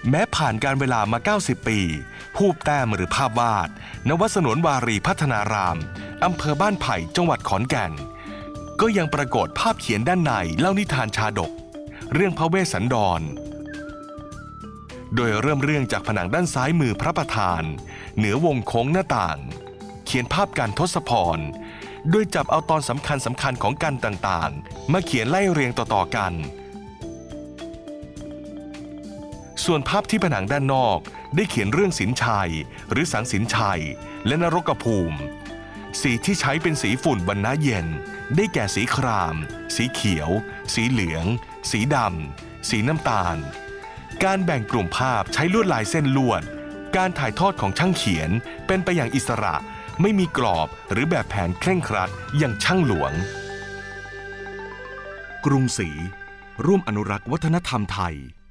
แม้ผ่านการเวลามา90ปีรูปแต้มหรือภาพวาดณวัดสนวนวารีพัฒนารามอำเภอบ้านไผ่จังหวัดขอนแก่นก็ยังปรากฏภาพเขียนด้านในเล่านิทานชาดกเรื่องพระเวสสันดรโดยเริ่มเรื่องจากผนังด้านซ้ายมือพระประธานเหนือวงโค้งหน้าต่างเขียนภาพการทศพรโดยจับเอาตอนสำคัญของกันต่างๆมาเขียนไล่เรียงต่อๆกันส่วนภาพที่ผนังด้านนอกได้เขียนเรื่องสินชัยหรือสังสินชัยและนรกภูมิสีที่ใช้เป็นสีฝุ่นวรรณะเย็นได้แก่สีครามสีเขียวสีเหลืองสีดำสีน้ำตาลการแบ่งกลุ่มภาพใช้ลวดลายเส้นลวดการถ่ายทอดของช่างเขียนเป็นไปอย่างอิสระไม่มีกรอบหรือแบบแผนเคร่งครัดอย่างช่างหลวงกรุงศรีร่วมอนุรักษ์วัฒนธรรมไทย